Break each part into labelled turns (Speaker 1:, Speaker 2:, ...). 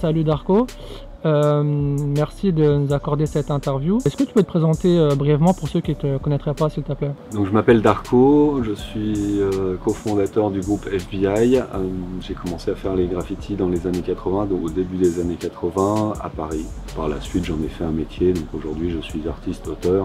Speaker 1: Salut Darko, merci de nous accorder cette interview. Est-ce que tu peux te présenter brièvement pour ceux qui ne te connaîtraient pas, s'il te plaît?
Speaker 2: Donc, je m'appelle Darko, je suis cofondateur du groupe FBI. J'ai commencé à faire les graffitis dans les années 80, donc au début des années 80 à Paris. Par la suite, j'en ai fait un métier, donc aujourd'hui je suis artiste-auteur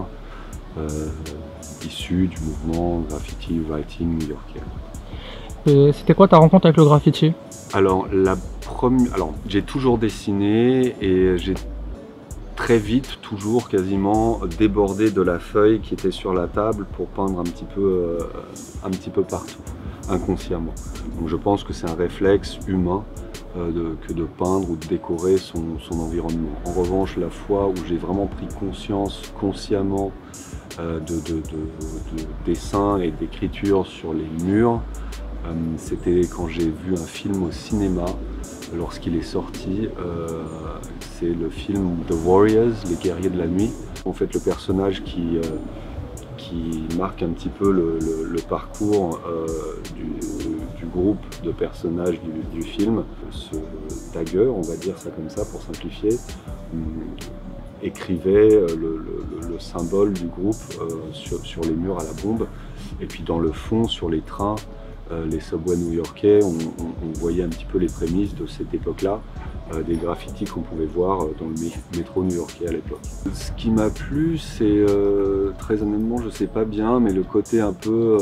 Speaker 2: issu du mouvement graffiti writing new-yorkais.
Speaker 1: C'était quoi ta rencontre avec le graffiti?
Speaker 2: Alors, j'ai toujours dessiné et j'ai très vite, toujours quasiment, débordé de la feuille qui était sur la table pour peindre un petit peu partout, inconsciemment. Donc je pense que c'est un réflexe humain que de peindre ou de décorer son environnement. En revanche, la fois où j'ai vraiment pris conscience consciemment de dessin et d'écriture sur les murs, c'était quand j'ai vu un film au cinéma lorsqu'il est sorti. C'est le film The Warriors, les guerriers de la nuit. En fait, le personnage qui marque un petit peu le parcours du groupe de personnages du film, ce Dagger, on va dire ça comme ça pour simplifier, écrivait le symbole du groupe sur les murs à la bombe. Et puis dans le fond, sur les trains, les subways new-yorkais, on voyait un petit peu les prémices de cette époque-là, des graffitis qu'on pouvait voir dans le métro new-yorkais à l'époque. Ce qui m'a plu, c'est très honnêtement, je sais pas bien, mais le côté un peu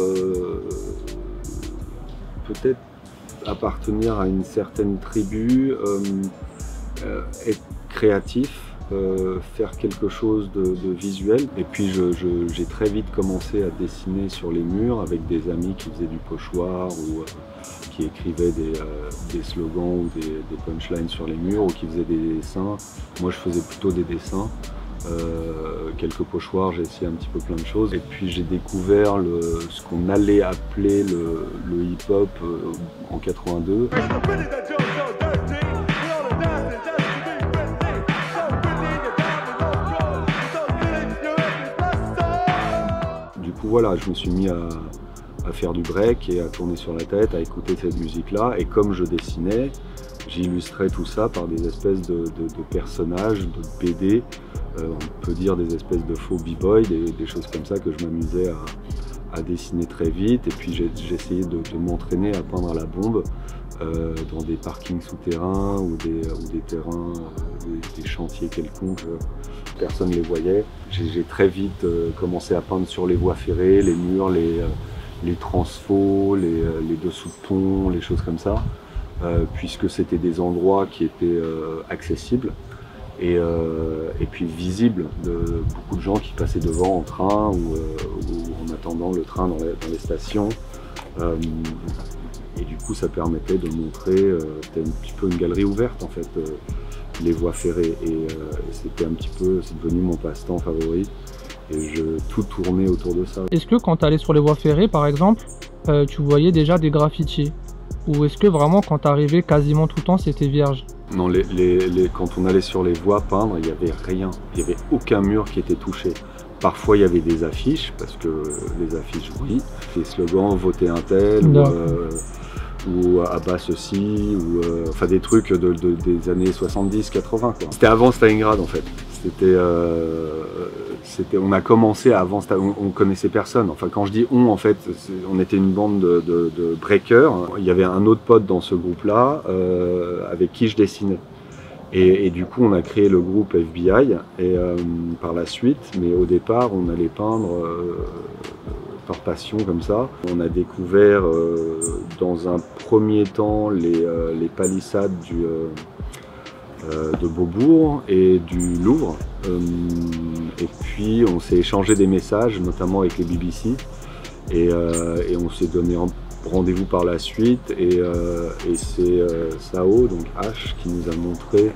Speaker 2: peut-être appartenir à une certaine tribu, être créatif. Faire quelque chose de visuel. Et puis j'ai très vite commencé à dessiner sur les murs avec des amis qui faisaient du pochoir ou qui écrivaient des slogans ou des punchlines sur les murs ou qui faisaient des dessins. Moi je faisais plutôt des dessins, quelques pochoirs, j'ai essayé un petit peu plein de choses. Et puis j'ai découvert ce qu'on allait appeler le hip-hop en 82. Voilà, je me suis mis à faire du break et à tourner sur la tête, à écouter cette musique-là. Et comme je dessinais, j'illustrais tout ça par des espèces de personnages, de BD, on peut dire des espèces de faux b-boy, des choses comme ça que je m'amusais à dessiner très vite. Et puis j'essayais de m'entraîner à peindre à la bombe dans des parkings souterrains ou des terrains, des chantiers quelconques. Personne ne les voyait. J'ai très vite commencé à peindre sur les voies ferrées, les murs, les transfos, les dessous de ponts, les choses comme ça, puisque c'était des endroits qui étaient accessibles et puis visibles de beaucoup de gens qui passaient devant en train ou en attendant le train dans les stations. Et du coup, ça permettait de montrer, c'était un petit peu une galerie ouverte en fait, les voies ferrées. Et c'était un petit peu, c'est devenu mon passe-temps favori. Et tout tournait autour de ça.
Speaker 1: Est-ce que quand tu allais sur les voies ferrées, par exemple, tu voyais déjà des graffitis? Ou est-ce que vraiment, quand tu arrivais, quasiment tout le temps, c'était vierge?
Speaker 2: Non, quand on allait sur les voies peindre, il n'y avait rien. Il n'y avait aucun mur qui était touché. Parfois, il y avait des affiches, parce que les affiches, oui. Des slogans, votez un tel, ou à bas ceci, ou enfin des trucs des années 70-80. C'était avant Stalingrad en fait. On a commencé avant, on connaissait personne. Enfin quand je dis on, en fait, on était une bande de breakers. Il y avait un autre pote dans ce groupe-là avec qui je dessinais. Et du coup on a créé le groupe FBI et par la suite, mais au départ on allait peindre par passion comme ça. On a découvert dans un premier temps les palissades de Beaubourg et du Louvre. Et puis on s'est échangé des messages, notamment avec les BBC. Et on s'est donné rendez-vous par la suite. Et c'est Sao, donc H, qui nous a montré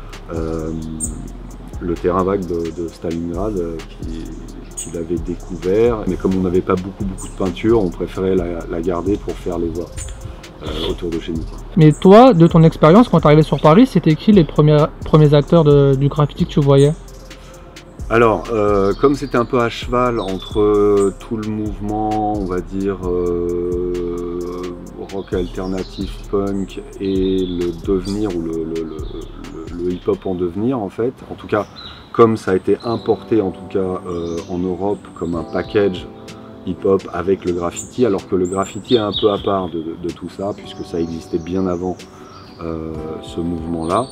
Speaker 2: le terrain vague de Stalingrad qu'il avait découvert. Mais comme on n'avait pas beaucoup de peinture, on préférait la garder pour faire les voies autour de chez nous.
Speaker 1: Mais toi, de ton expérience, quand tu arrivais sur Paris, c'était qui les premiers acteurs du graffiti que tu voyais?
Speaker 2: Alors, comme c'était un peu à cheval entre tout le mouvement, on va dire, rock rock alternatif punk et le devenir ou le hip-hop en devenir en fait. En tout cas, comme ça a été importé en tout cas en Europe comme un package hip-hop avec le graffiti, alors que le graffiti est un peu à part de tout ça, puisque ça existait bien avant ce mouvement-là.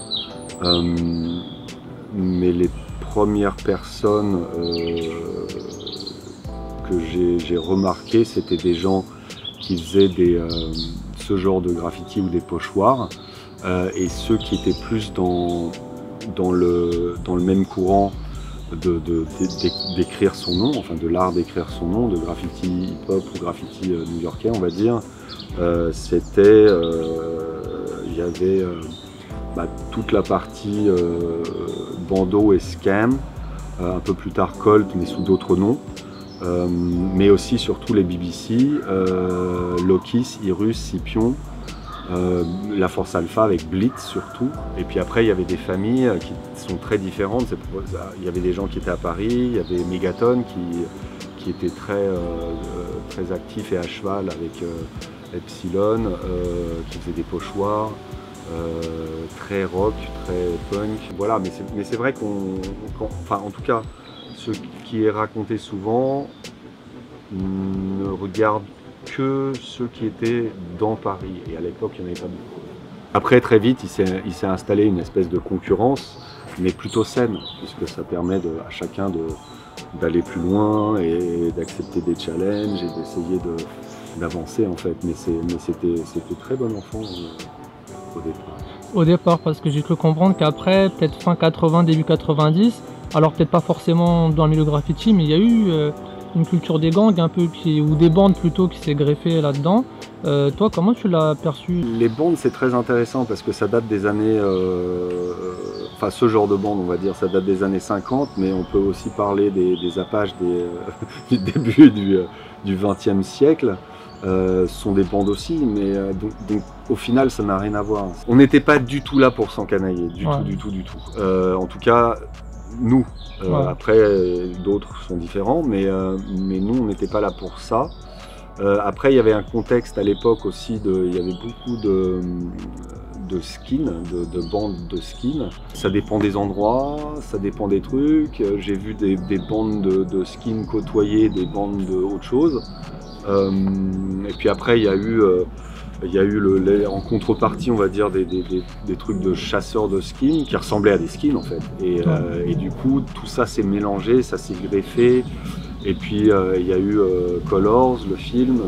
Speaker 2: Mais les premières personnes que j'ai remarquées, c'était des gens qui faisaient ce genre de graffiti ou des pochoirs, et ceux qui étaient plus dans le même courant d'écrire son nom, enfin de l'art d'écrire son nom, de graffiti hip-hop ou graffiti new-yorkais, on va dire. C'était, il y avait toute la partie bandeau et scam, un peu plus tard Colt, mais sous d'autres noms, mais aussi surtout les BBC, Lokis, Irus, Scipion, la Force Alpha avec Blitz surtout, et puis après il y avait des familles qui sont très différentes. Il y avait des gens qui étaient à Paris, il y avait Megaton qui était très actif et à cheval avec Epsilon, qui faisait des pochoirs, très rock, très punk, voilà. Mais c'est vrai enfin en tout cas, ce qui est raconté souvent ne regarde que ceux qui étaient dans Paris, et à l'époque il n'y en avait pas beaucoup. Après très vite il s'est installé une espèce de concurrence, mais plutôt saine, puisque ça permet à chacun d'aller plus loin et d'accepter des challenges et d'essayer d'avancer en fait. Mais c'était très bon enfant au départ.
Speaker 1: Au départ, parce que j'ai cru comprendre qu'après, peut-être fin 80, début 90, alors peut-être pas forcément dans le milieu graffiti, mais il y a eu une culture des gangs un peu, ou des bandes plutôt, qui s'est greffée là-dedans. Toi, comment tu l'as perçu?
Speaker 2: Les bandes, c'est très intéressant parce que ça date des années... Enfin, ce genre de bande, on va dire, ça date des années 50, mais on peut aussi parler des Apaches du début du XXe siècle. Sont des bandes aussi, mais donc au final, ça n'a rien à voir. On n'était pas du tout là pour s'encanailler, du tout. En tout cas, nous. Après, d'autres sont différents, mais nous, on n'était pas là pour ça. Après, il y avait un contexte à l'époque aussi, il y avait beaucoup de skins, de bandes de skins. Ça dépend des endroits, ça dépend des trucs. J'ai vu des bandes de skins côtoyer des bandes de autre chose. Et puis après, il y a eu en contrepartie, on va dire, des trucs de chasseurs de skins qui ressemblaient à des skins en fait. Et du coup, tout ça s'est mélangé, ça s'est greffé. Et puis il y a eu Colors, le film.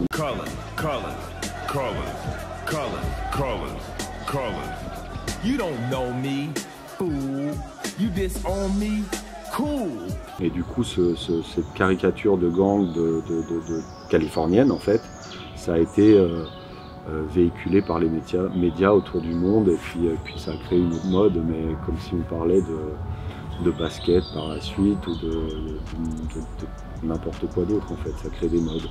Speaker 2: You don't know me, fool. You disown me, cool. Et du coup, cette caricature de gang de californienne, en fait, ça a été véhiculé par les médias autour du monde, et puis ça a créé une autre mode, mais comme si on parlait de basket par la suite, ou de n'importe quoi d'autre, en fait, ça crée des modes.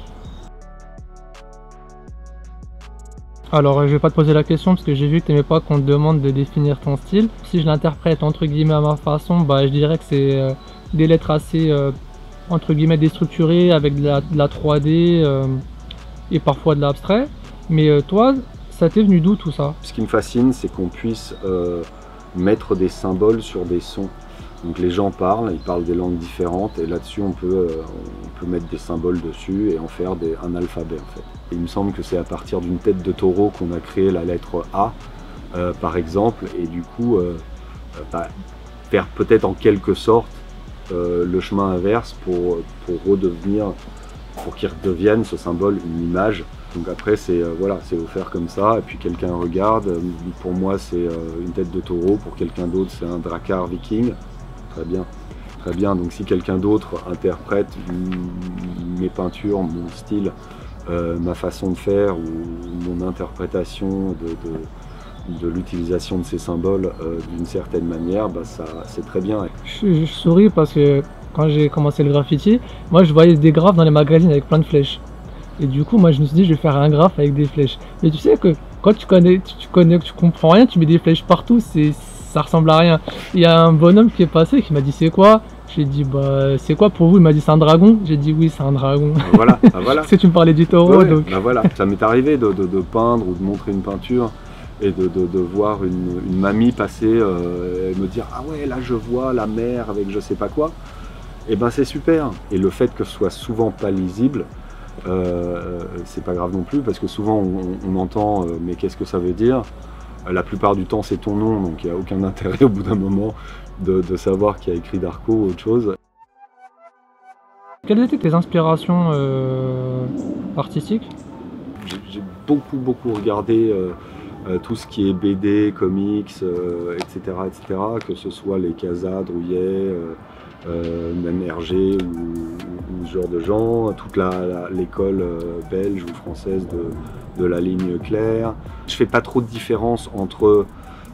Speaker 1: Alors je vais pas te poser la question parce que j'ai vu que tu n'aimais pas qu'on te demande de définir ton style. Si je l'interprète entre guillemets à ma façon, je dirais que c'est des lettres assez entre guillemets déstructurées avec de la 3D et parfois de l'abstrait. Mais toi, ça t'est venu d'où tout ça? Ce
Speaker 2: qui me fascine, c'est qu'on puisse mettre des symboles sur des sons. Donc les gens ils parlent des langues différentes, et là-dessus on peut mettre des symboles dessus et en faire un alphabet en fait. Et il me semble que c'est à partir d'une tête de taureau qu'on a créé la lettre A, par exemple, et du coup faire peut-être en quelque sorte le chemin inverse pour qu'il redevienne ce symbole une image. Donc après c'est offert comme ça, et puis quelqu'un regarde. Pour moi c'est une tête de taureau, pour quelqu'un d'autre c'est un drakkar viking. Très bien, très bien. Donc si quelqu'un d'autre interprète mes peintures, mon style, ma façon de faire, ou mon interprétation de l'utilisation de ces symboles d'une certaine manière, c'est très bien.
Speaker 1: Je souris parce que quand j'ai commencé le graffiti, moi je voyais des graphes dans les magazines avec plein de flèches. Et du coup, moi je me suis dit, je vais faire un graphe avec des flèches. Mais tu sais que quand tu comprends rien, tu mets des flèches partout, ça ressemble à rien. Il y a un bonhomme qui est passé qui m'a dit c'est quoi? J'ai dit bah c'est quoi pour vous? Il m'a dit c'est un dragon. J'ai dit oui c'est un dragon.
Speaker 2: Voilà, voilà.
Speaker 1: Parce que tu me parlais du taureau
Speaker 2: Ouais,
Speaker 1: donc.
Speaker 2: bah voilà, ça m'est arrivé de peindre ou de montrer une peinture et de voir une mamie passer et me dire ah ouais là je vois la mer avec je sais pas quoi. Et ben c'est super. Et le fait que ce soit souvent pas lisible, c'est pas grave non plus parce que souvent on entend mais qu'est-ce que ça veut dire? La plupart du temps c'est ton nom donc il n'y a aucun intérêt au bout d'un moment de savoir qui a écrit Darko ou autre chose.
Speaker 1: Quelles étaient tes inspirations artistiques?
Speaker 2: J'ai beaucoup regardé tout ce qui est BD, comics, etc., que ce soit les Casa, Drouillet, même Hergé ou ce genre de gens, toute l'école belge ou française de la ligne claire. Je fais pas trop de différence entre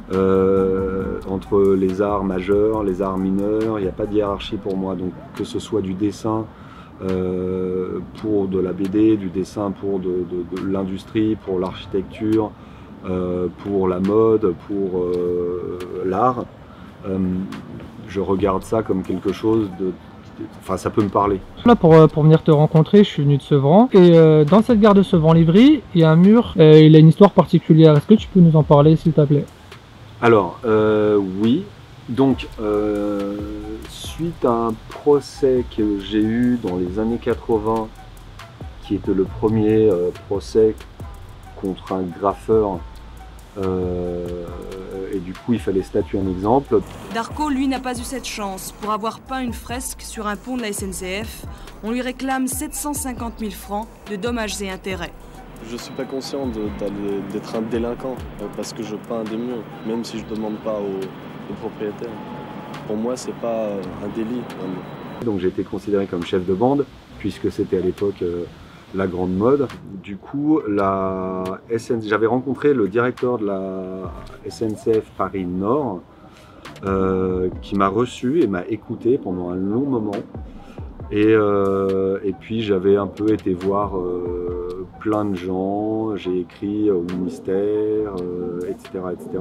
Speaker 2: les arts majeurs, les arts mineurs, il n'y a pas de hiérarchie pour moi, donc que ce soit du dessin pour de la BD, du dessin pour de l'industrie, pour l'architecture, pour la mode, pour l'art, je regarde ça comme quelque chose enfin ça peut me parler.
Speaker 1: Là pour venir te rencontrer, je suis venu de Sevran et dans cette gare de Sevran-Livry, il y a un mur, il a une histoire particulière. Est-ce que tu peux nous en parler s'il te plaît?
Speaker 2: Alors oui, donc suite à un procès que j'ai eu dans les années 80, qui était le premier procès contre un graffeur, et du coup il fallait statuer un exemple.
Speaker 3: Darko, lui, n'a pas eu cette chance. Pour avoir peint une fresque sur un pont de la SNCF, on lui réclame 750 000 francs de dommages et intérêts.
Speaker 4: Je ne suis pas conscient d'être un délinquant parce que je peins des murs, même si je ne demande pas au propriétaire. Pour moi, c'est pas un délit.
Speaker 2: Donc j'ai été considéré comme chef de bande, puisque c'était à l'époque la grande mode. Du coup, j'avais rencontré le directeur de la SNCF Paris Nord, qui m'a reçu et m'a écouté pendant un long moment. Et puis j'avais un peu été voir plein de gens, j'ai écrit au ministère, etc.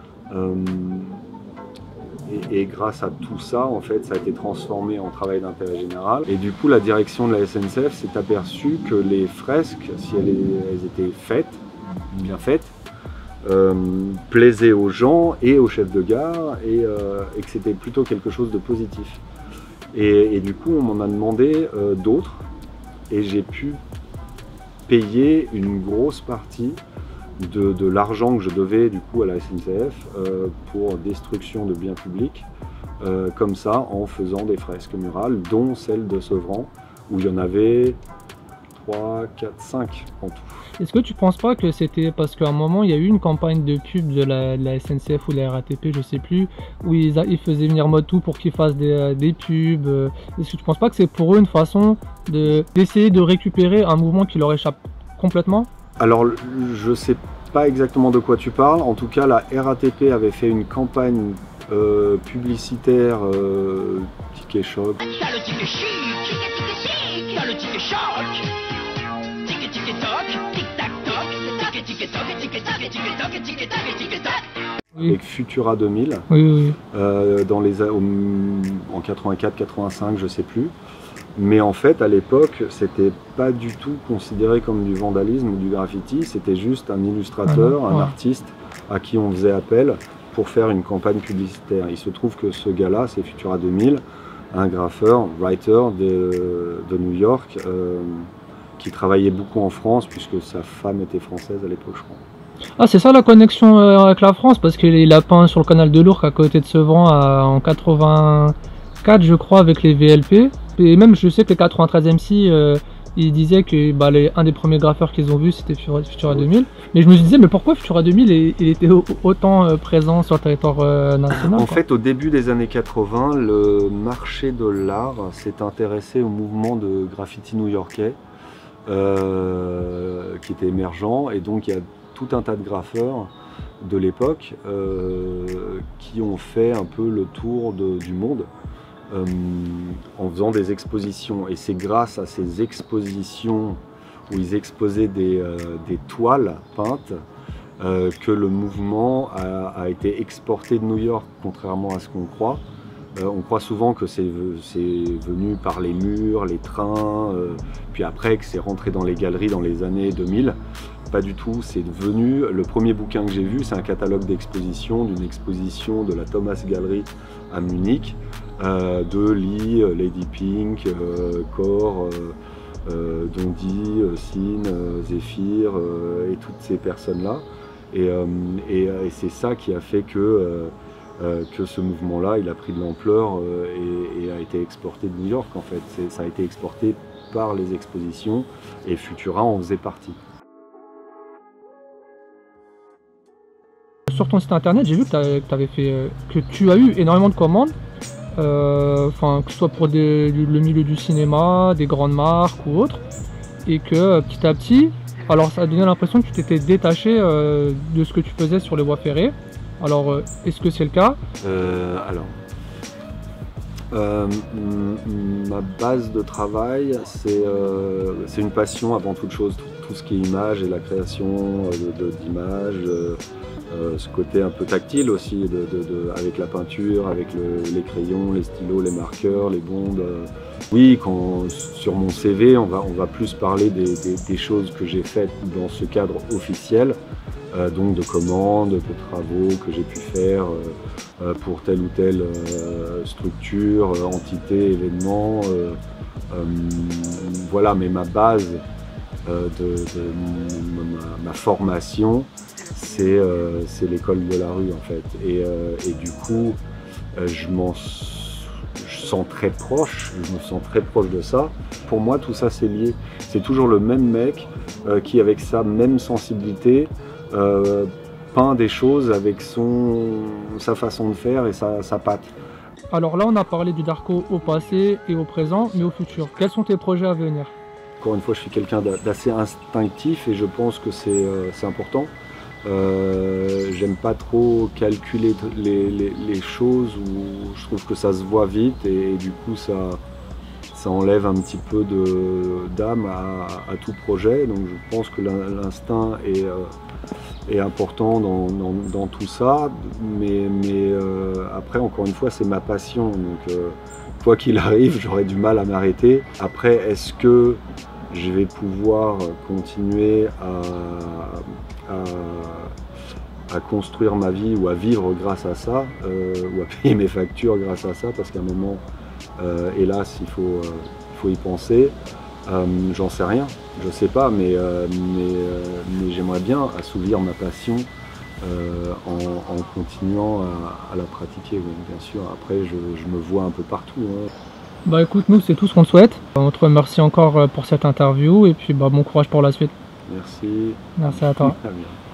Speaker 2: Et grâce à tout ça, en fait, ça a été transformé en travail d'intérêt général. Et du coup, la direction de la SNCF s'est aperçue que les fresques, si elles étaient bien faites, plaisaient aux gens et aux chefs de gare et que c'était plutôt quelque chose de positif. Et du coup, on m'en a demandé d'autres et j'ai pu payer une grosse partie de l'argent que je devais du coup à la SNCF pour destruction de biens publics, comme ça en faisant des fresques murales, dont celle de Sevran, où il y en avait 3, 4, 5 en tout.
Speaker 1: Est-ce que tu penses pas que c'était parce qu'à un moment il y a eu une campagne de pub de la SNCF ou de la RATP, je sais plus, où ils faisaient venir Motu pour qu'ils fassent des pubs? Est-ce que tu penses pas que c'est pour eux une façon d'essayer de récupérer un mouvement qui leur échappe complètement?
Speaker 2: Alors je sais pas exactement de quoi tu parles, en tout cas la RATP avait fait une campagne publicitaire ticket choc.
Speaker 5: T'as le ticket chic, t'as le ticket choc, ticket ticket toc, tic tac toc, ticket ticket toc, ticket ticket ticket toc, ticket ticket ticket toc.
Speaker 1: Oui.
Speaker 2: Avec Futura 2000,
Speaker 1: Oui.
Speaker 2: En 84-85, je sais plus. Mais en fait, à l'époque, c'était pas du tout considéré comme du vandalisme ou du graffiti, c'était juste un illustrateur, un artiste à qui on faisait appel pour faire une campagne publicitaire. Il se trouve que ce gars-là, c'est Futura 2000, un graffeur, writer de New York, qui travaillait beaucoup en France, puisque sa femme était française à l'époque, je crois.
Speaker 1: Ah, c'est ça la connexion avec la France, parce qu'il a peint sur le canal de l'Ourcq à côté de Sevran en 84, je crois, avec les VLP. Et même, je sais que le 93 MC, il disait que un des premiers graffeurs qu'ils ont vu, c'était Futura 2000. Mais je me disais, mais pourquoi Futura 2000 il était autant présent sur le territoire national?
Speaker 2: En fait, au début des années 80, le marché de l'art s'est intéressé au mouvement de graffiti new-yorkais, qui était émergent. Et donc, il y a tout un tas de graffeurs de l'époque qui ont fait un peu le tour du monde en faisant des expositions. Et c'est grâce à ces expositions où ils exposaient des toiles peintes que le mouvement a été exporté de New York, contrairement à ce qu'on croit. On croit souvent que c'est venu par les murs, les trains, puis après que c'est rentré dans les galeries dans les années 2000. Pas du tout, c'est venu, le premier bouquin que j'ai vu, c'est un catalogue d'exposition, d'une exposition de la Thomas Gallery à Munich, de Lee, Lady Pink, Core, Dondi, Sin, Zephyr et toutes ces personnes-là. Et c'est ça qui a fait que ce mouvement-là, il a pris de l'ampleur et a été exporté de New York en fait. Ça a été exporté par les expositions et Futura en faisait partie.
Speaker 1: Sur ton site internet, j'ai vu que tu as eu énormément de commandes, que ce soit pour le milieu du cinéma, des grandes marques ou autres, et que petit à petit, alors ça a donné l'impression que tu t'étais détaché de ce que tu faisais sur les voies ferrées. Alors, est-ce que c'est le cas?
Speaker 2: Ma base de travail, c'est une passion avant toute chose, tout ce qui est image et la création d'images, ce côté un peu tactile aussi, avec la peinture, avec les crayons, les stylos, les marqueurs, les bondes. Oui, sur mon CV, on va plus parler des choses que j'ai faites dans ce cadre officiel, donc de commandes, de travaux que j'ai pu faire pour telle ou telle structure, entité, événement. Voilà, mais ma base ma formation, c'est l'école de la rue en fait. Et du coup, je me sens très proche de ça. Pour moi, tout ça c'est lié. C'est toujours le même mec qui, avec sa même sensibilité, peint des choses avec sa façon de faire et sa patte.
Speaker 1: Alors là, on a parlé du Darko au passé et au présent, mais au futur. Quels sont tes projets à venir?
Speaker 2: Encore une fois, je suis quelqu'un d'assez instinctif et je pense que c'est important. J'aime pas trop calculer les choses, où je trouve que ça se voit vite et du coup ça enlève un petit peu d'âme à tout projet. Donc je pense que l'instinct est important dans tout ça, mais après encore une fois c'est ma passion, donc quoi qu'il arrive j'aurais du mal à m'arrêter. Après, est-ce que je vais pouvoir continuer à construire ma vie ou à vivre grâce à ça, ou à payer mes factures grâce à ça, parce qu'à un moment, hélas, il faut y penser. J'en sais rien, je sais pas, mais j'aimerais bien assouvir ma passion en continuant à la pratiquer, oui, bien sûr. Après, je me vois un peu partout. Hein.
Speaker 1: Bah écoute, nous c'est tout ce qu'on te souhaite. On te remercie encore pour cette interview et puis bon courage pour la suite.
Speaker 2: Merci.
Speaker 1: Merci à toi.
Speaker 2: À bien.